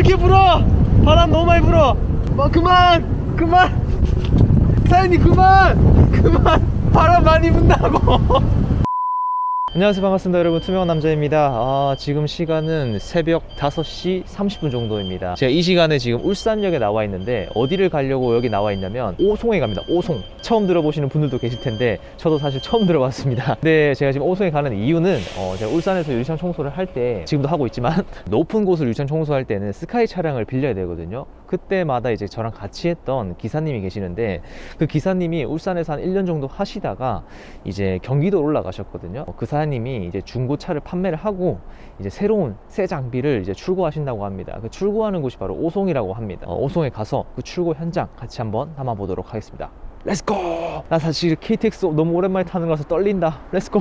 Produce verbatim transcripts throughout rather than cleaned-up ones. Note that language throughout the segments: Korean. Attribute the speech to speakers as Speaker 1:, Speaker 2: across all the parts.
Speaker 1: 이렇게 불어? 바람 너무 많이 불어. 어, 그만 그만 사장님 그만 그만 바람 많이 분다고. 안녕하세요, 반갑습니다 여러분. 투명한 남자입니다. 아, 지금 시간은 새벽 다섯 시 삼십 분 정도입니다. 제가 이 시간에 지금 울산역에 나와 있는데 어디를 가려고 여기 나와 있냐면 오송에 갑니다. 오송. 처음 들어보시는 분들도 계실 텐데 저도 사실 처음 들어봤습니다. 근데 제가 지금 오송에 가는 이유는 어, 제가 울산에서 유리창 청소를 할 때, 지금도 하고 있지만 높은 곳을 유리창 청소할 때는 스카이 차량을 빌려야 되거든요. 그때마다 이제 저랑 같이 했던 기사님이 계시는데, 그 기사님이 울산에서 한 일 년 정도 하시다가 이제 경기도로 올라가셨거든요. 그 사장님이 이제 중고차를 판매를 하고 이제 새로운 새 장비를 이제 출고하신다고 합니다. 그 출고하는 곳이 바로 오송이라고 합니다. 어, 오송에 가서 그 출고 현장 같이 한번 담아보도록 하겠습니다. 렛츠고! 나 사실 케이티엑스 너무 오랜만에 타는 거라서 떨린다. 렛츠고!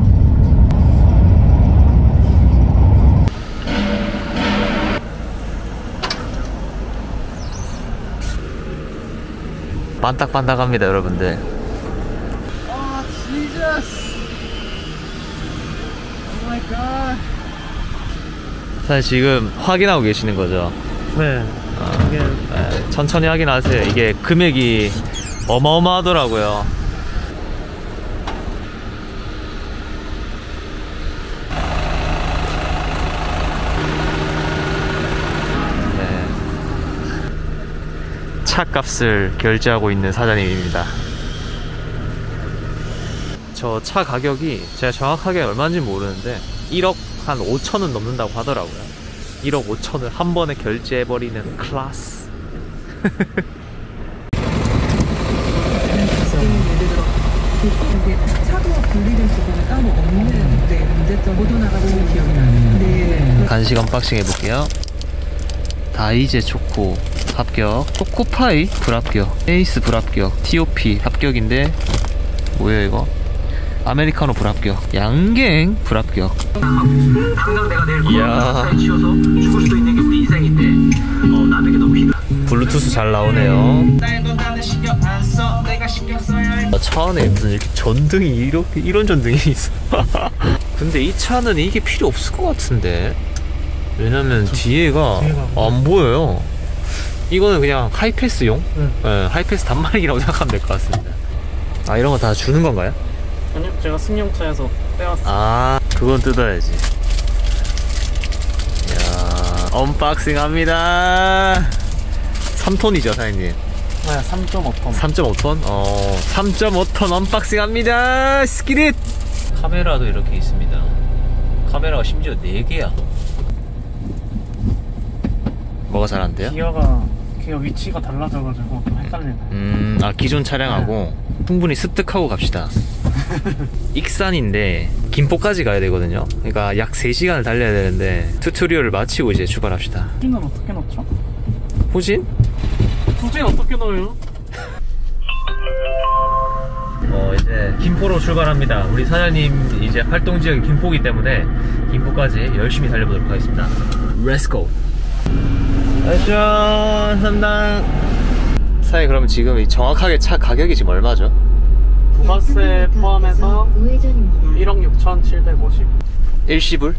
Speaker 1: 반딱반딱합니다 여러분들. 아 지저스. 오 마이 갓. 사실 지금 확인하고 계시는 거죠?
Speaker 2: 네.
Speaker 1: 어, 네, 천천히 확인하세요. 이게 금액이 어마어마하더라고요. 네. 차값을 결제하고 있는 사장님입니다. 저 차 가격이 제가 정확하게 얼마인지 모르는데 일억 한 오천은 넘는다고 하더라고요. 일억 오천을 한 번에 결제해버리는 클래스.
Speaker 3: 차도 분리될 부분은 따로 없는 네, 문제점 모두 나가지는 기억이 나네요. 네.
Speaker 1: 간식 언박싱 해볼게요. 다이제 초코 합격, 초코파이 불합격, 에이스 불합격, 티오피 합격인데 뭐예요 이거? 아메리카노 불합격, 양갱 불합격.
Speaker 4: 당장 내가 내일 코로나에 치여서 죽을 수도 있는 게 우리 인생인데 어, 남에게 너무 힘들어.
Speaker 1: 블루투스 잘 나오네요. 차 안에 무슨 이렇게 전등이 이렇게 이런 전등이 있어. 근데 이 차는 이게 필요 없을 것 같은데, 왜냐면 뒤에가, 뒤에가 안 보여요. 이거는 그냥 하이패스용? 응. 네, 하이패스 단말기라고 생각하면 될 것 같습니다. 아, 이런 거 다 주는 건가요?
Speaker 2: 아니요, 제가 승용차에서 빼왔어요.
Speaker 1: 아, 그건 뜯어야지. 이야, 언박싱 합니다. 삼 톤이죠 사장님?
Speaker 2: 네, 삼 점 오 톤.
Speaker 1: 삼 점 오 톤? 어, 삼 점 오 톤 언박싱 합니다. 스키릿! 카메라도 이렇게 있습니다. 카메라가 심지어 네 개야. 뭐가 잘 안 돼요?
Speaker 2: 기어가, 기어 위치가 달라져가지고 좀 헷갈리네.
Speaker 1: 음, 아, 기존 차량하고 네. 충분히 습득하고 갑시다. 익산인데 김포까지 가야 되거든요. 그러니까 약 세 시간을 달려야 되는데 튜토리얼을 마치고 이제 출발합시다.
Speaker 2: 후진은 어떻게 넣죠?
Speaker 1: 후진?
Speaker 2: 후진 어떻게 넣어요?
Speaker 1: 어, 이제 김포로 출발합니다. 우리 사장님 이제 활동지역이 김포이기 때문에 김포까지 열심히 달려보도록 하겠습니다. Let's go. 액션 삼 단. 사장님, 그러면 지금 정확하게 차 가격이 지금 얼마죠?
Speaker 2: 부가세 포함해서 일억 육천칠백오십.
Speaker 1: 일시불?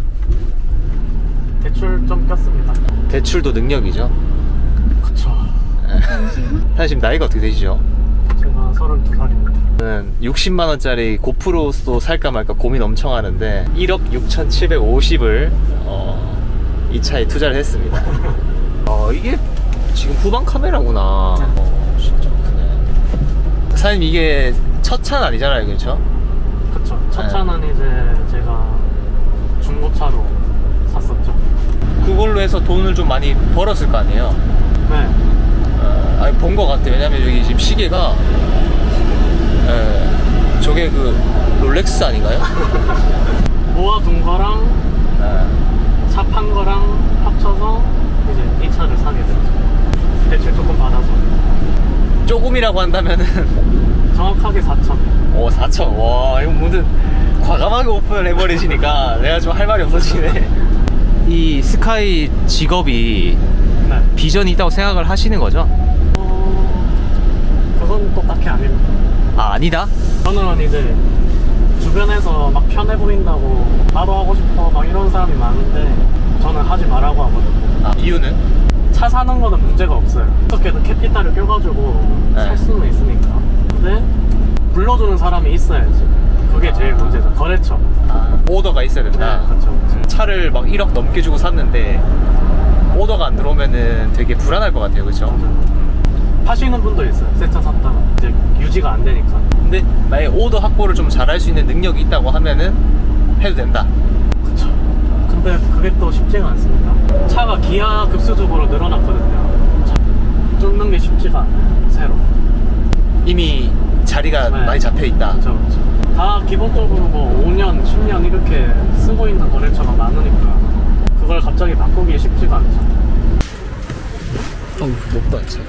Speaker 2: 대출 좀 꼈습니다.
Speaker 1: 대출도 능력이죠?
Speaker 2: 그쵸.
Speaker 1: 사실 지금 나이가 어떻게 되시죠?
Speaker 2: 제가 서른두 살입니다.
Speaker 1: 저는 육십만 원짜리 고프로도 살까 말까 고민 엄청 하는데 일억 육천칠백오십을 어, 이 차에 투자를 했습니다. 어, 이게 지금 후방 카메라구나. 어, 진짜 크네. 사장님, 이게 첫 차는 아니잖아요, 그렇죠?
Speaker 2: 그쵸. 첫 차는 네. 이제 제가 중고차로 샀었죠. 그걸로
Speaker 1: 해서 돈을 좀 많이 벌었을 거 아니에요?
Speaker 2: 네.
Speaker 1: 어, 아니, 본 거 같아. 왜냐면 여기 지금 시계가 에, 저게 그 롤렉스 아닌가요?
Speaker 2: 모아둔 거랑 네. 차 판 거랑 합쳐서 이제 이 차를 사게 됐죠. 대출 조금 받아서.
Speaker 1: 조금이라고 한다면은
Speaker 2: 정확하게 사천.
Speaker 1: 오, 사천. 와, 이거 무슨 과감하게 오픈을 해버리시니까 내가 좀 할 말이 없어지네. 이 스카이 직업이 네. 비전이 있다고 생각을 하시는 거죠?
Speaker 2: 어... 그건 또 딱히 아닙니다.
Speaker 1: 아, 아니다?
Speaker 2: 저는 이제 주변에서 막 편해 보인다고 나도 하고 싶어 막 이런 사람이 많은데 저는 하지 말라고 하거든요.
Speaker 1: 아, 이유는?
Speaker 2: 차 사는 거는 문제가 없어요. 어떻게든 캐피탈을 껴가지고
Speaker 1: 네.
Speaker 2: 살 수는 있으니까. 근데 불러주는 사람이 있어야지. 그게 제일 문제죠. 거래처.
Speaker 1: 아, 오더가 있어야 된다.
Speaker 2: 네, 그렇죠, 그렇죠.
Speaker 1: 차를 막 일억 넘게 주고 샀는데 오더가 안 들어오면은 되게 불안할 것 같아요, 그렇죠?
Speaker 2: 파시는 분도 있어요. 새 차 샀다가 이제 유지가 안 되니까.
Speaker 1: 근데 만약에 오더 확보를 좀 잘할 수 있는 능력이 있다고 하면은 해도 된다.
Speaker 2: 그쵸. 근데 그게 또 쉽지가 않습니다. 차가 기아 급수적으로 늘어났거든요. 차 쫓는 게 쉽지가 않아요. 새로.
Speaker 1: 이미 자리가
Speaker 2: 네.
Speaker 1: 많이 잡혀 있다.
Speaker 2: 그쵸, 그쵸. 다 기본적으로 뭐 오 년, 십 년 이렇게 쓰고 있는 거래처가 많으니까 그걸 갑자기 바꾸기 쉽지가 않죠.
Speaker 1: 어우, 높다 진짜.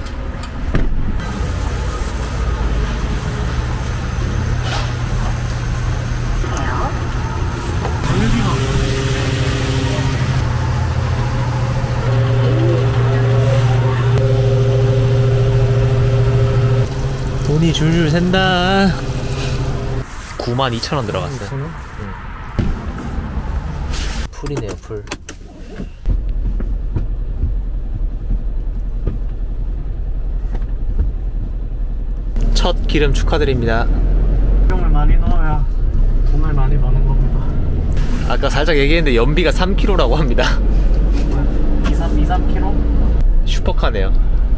Speaker 1: 돈이 줄줄 샌다. 구만 이천 원 들어갔어요. 응. 풀이네요, 풀. 첫 기름 축하드립니다.
Speaker 2: 비용을 많이 넣어야 돈을 많이 버는 겁니다.
Speaker 1: 아까 살짝 얘기했는데 연비가 삼 킬로미터라고 합니다.
Speaker 2: 이, 삼 킬로미터?
Speaker 1: 슈퍼카네요.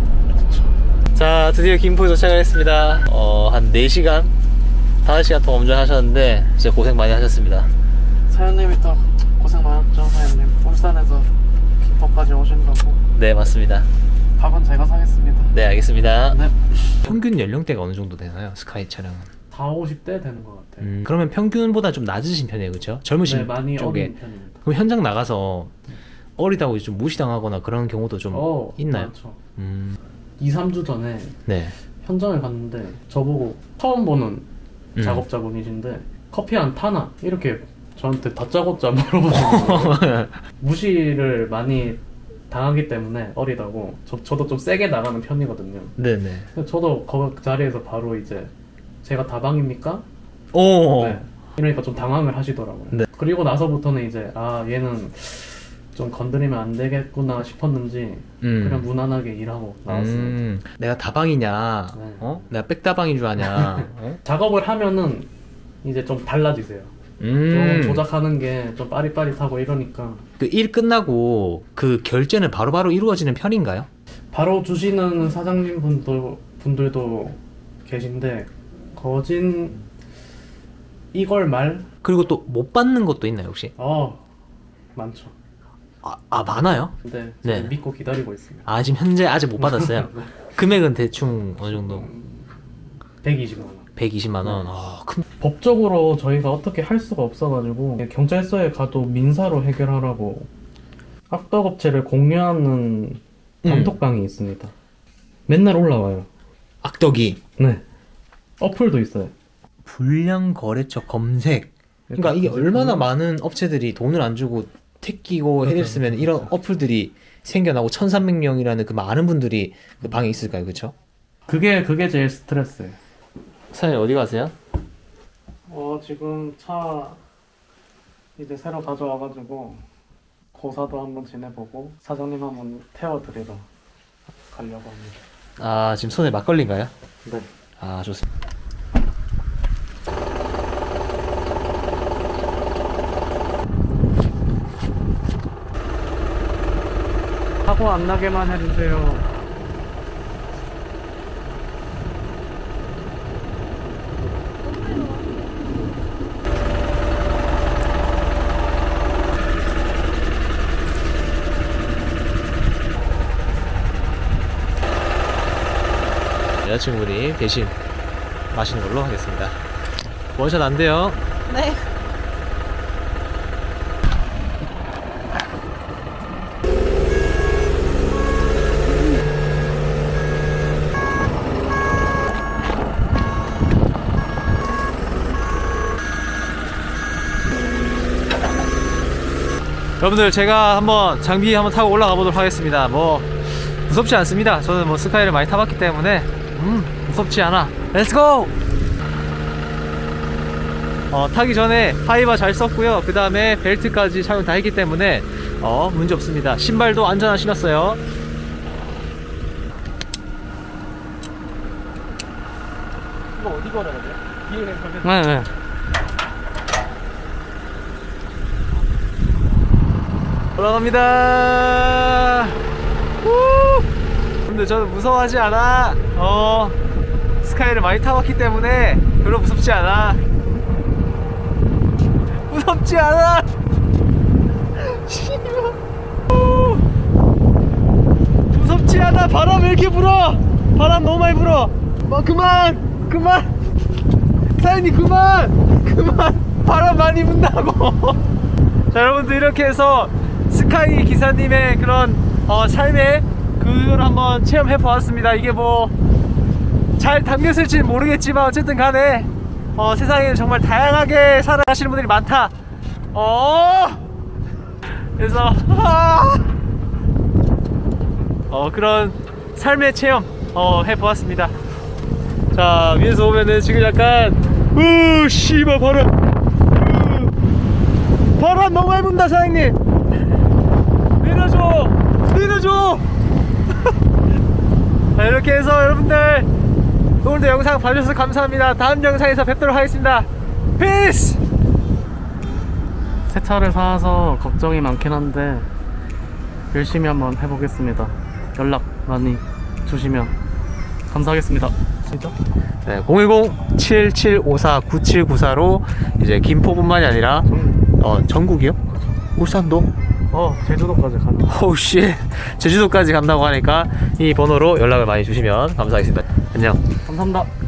Speaker 1: 자, 드디어 김포에 도착을 했습니다. 어, 한 네 시간? 다섯 시간 동안 운전하셨는데 진짜 고생 많이 하셨습니다.
Speaker 2: 사장님이 또 고생 많았죠, 사장님. 울산에서 김포까지 오신다고.
Speaker 1: 네, 맞습니다.
Speaker 2: 밥은 제가 사겠습니다.
Speaker 1: 네, 알겠습니다.
Speaker 2: 네.
Speaker 1: 평균 연령대가 어느 정도 되나요? 스카이 차량은?
Speaker 2: 사오십 대 되는 것 같아요.
Speaker 1: 음, 그러면 평균보다 좀 낮으신 편이에요, 그렇죠? 젊으신
Speaker 2: 네, 많이
Speaker 1: 쪽에.
Speaker 2: 어린 편입니다.
Speaker 1: 그럼 현장 나가서 어리다고 좀 무시당하거나 그런 경우도 좀
Speaker 2: 어,
Speaker 1: 있나요?
Speaker 2: 많죠.
Speaker 1: 음,
Speaker 2: 이, 삼 주 전에
Speaker 1: 네.
Speaker 2: 현장을 갔는데 저보고 처음 보는
Speaker 1: 음.
Speaker 2: 작업자분이신데 커피 한 타나? 이렇게 저한테 다짜고짜 물어보시는 거예요. 무시를 많이 당하기 때문에 어리다고. 저, 저도 좀 세게 나가는 편이거든요.
Speaker 1: 네네.
Speaker 2: 근데 저도 그 자리에서 바로 이제 제가 다방입니까?
Speaker 1: 오.
Speaker 2: 네. 이러니까 좀 당황을 하시더라고요.
Speaker 1: 네.
Speaker 2: 그리고 나서부터는 이제 아 얘는 좀 건드리면 안 되겠구나 싶었는지
Speaker 1: 음.
Speaker 2: 그냥 무난하게 일하고 나왔습니다.
Speaker 1: 음, 내가 다방이냐,
Speaker 2: 네.
Speaker 1: 어? 내가 백다방인 줄 아냐, 어?
Speaker 2: 작업을 하면은 이제 좀 달라지세요.
Speaker 1: 음.
Speaker 2: 좀 조작하는 게 좀 빠릿빠릿하고 이러니까
Speaker 1: 그 일 끝나고 그 결제는 바로바로 이루어지는 편인가요?
Speaker 2: 바로 주시는 사장님 분도, 분들도 계신데 거진 이걸 말?
Speaker 1: 그리고 또 못 받는 것도 있나요, 혹시?
Speaker 2: 어 많죠.
Speaker 1: 아, 아 많아요?
Speaker 2: 근데
Speaker 1: 네.
Speaker 2: 믿고 기다리고 있습니다.
Speaker 1: 아, 지금 현재 아직 못 받았어요? 금액은 대충 어느 정도?
Speaker 2: 백이십만 원.
Speaker 1: 백이십만 원. 아, 큰...
Speaker 2: 법적으로 저희가 어떻게 할 수가 없어가지고 경찰서에 가도 민사로 해결하라고 악덕업체를 공유하는 단톡방이 있습니다. 맨날 올라와요.
Speaker 1: 악덕이.
Speaker 2: 네. 어플도 있어요.
Speaker 1: 불량 거래처 검색. 그러니까 이게 얼마나 많은 업체들이 돈을 안 주고 택기고 해댔으면 이런 어플들이 생겨나고 천삼백 명이라는 그 많은 분들이 그 방에 있을까요, 그렇죠?
Speaker 2: 그게 그게 제일 스트레스예요.
Speaker 1: 사장님 어디 가세요?
Speaker 2: 어 지금 차 이제 새로 가져와가지고 고사도 한번 지내보고 사장님 한번 태워드리러 가려고 합니다.
Speaker 1: 아, 지금 손에 막걸리인가요?
Speaker 2: 네.
Speaker 1: 아, 좋습니다.
Speaker 2: 사고 안 나게만 해주세요.
Speaker 1: 여자친구분이 대신 마시는 걸로 하겠습니다. 원샷 안 돼요.
Speaker 5: 네.
Speaker 1: 여러분들, 제가 한번 장비 한번 타고 올라가 보도록 하겠습니다. 뭐 무섭지 않습니다. 저는 뭐 스카이를 많이 타봤기 때문에 음 무섭지 않아. 렛츠고! 어, 타기 전에 하이바 잘 썼고요. 그 다음에 벨트까지 착용 다 했기 때문에 어 문제 없습니다. 신발도 안전한 신었어요. 이거 어디 걸어야 돼? 뒤에 가면.
Speaker 2: 네네.
Speaker 1: 올라갑니다. 우! 근데 저는 무서워하지 않아. 어, 스카이를 많이 타봤기 때문에 별로 무섭지 않아. 무섭지 않아. 우! 무섭지 않아. 바람 왜 이렇게 불어? 바람 너무 많이 불어. 어, 그만, 그만. 사장님 그만, 그만. 바람 많이 분다고. 자, 여러분들 이렇게 해서 스카이 기사님의 그런 어, 삶의 그걸 한번 체험해 보았습니다. 이게 뭐 잘 담겼을지는 모르겠지만 어쨌든 간에 어, 세상에는 정말 다양하게 살아가시는 분들이 많다. 어 그래서 아, 어, 그런 삶의 체험 어, 해 보았습니다. 자, 위에서 보면은 지금 약간 으 씨발 바람 으, 바람 너무 많이 분다. 사장님 내려줘, 내려줘. 자, 이렇게 해서 여러분들 오늘도 영상 봐주셔서 감사합니다. 다음 영상에서 뵙도록 하겠습니다. 피스.
Speaker 2: 새 차를 사서 걱정이 많긴 한데 열심히 한번 해보겠습니다. 연락 많이 주시면 감사하겠습니다. 진짜?
Speaker 1: 네, 공일공 칠칠오사 구칠구사로 이제 김포뿐만이 아니라 어, 전국이요? 울산도?
Speaker 2: 어, 제주도까지 가는.
Speaker 1: 오우 씨, 제주도까지 간다고 하니까 이 번호로 연락을 많이 주시면 감사하겠습니다. 안녕.
Speaker 2: 감사합니다.